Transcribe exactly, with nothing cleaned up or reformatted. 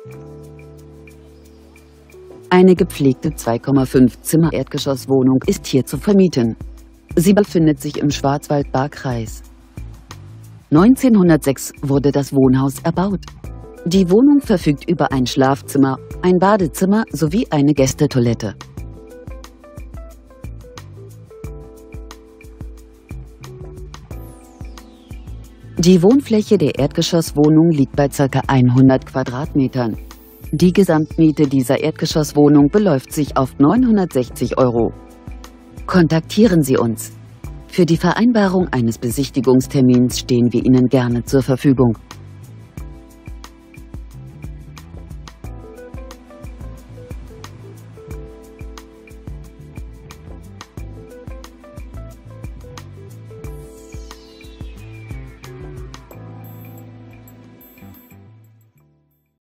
Eine gepflegte zwei Komma fünf Zimmer Erdgeschosswohnung ist hier zu vermieten. Sie befindet sich im Schwarzwaldbar-Kreis. neunzehnhundertsechs wurde das Wohnhaus erbaut. Die Wohnung verfügt über ein Schlafzimmer, ein Badezimmer sowie eine Gästetoilette. Die Wohnfläche der Erdgeschosswohnung liegt bei ca. hundert Quadratmetern. Die Gesamtmiete dieser Erdgeschosswohnung beläuft sich auf neunhundertsechzig Euro. Kontaktieren Sie uns. Für die Vereinbarung eines Besichtigungstermins stehen wir Ihnen gerne zur Verfügung.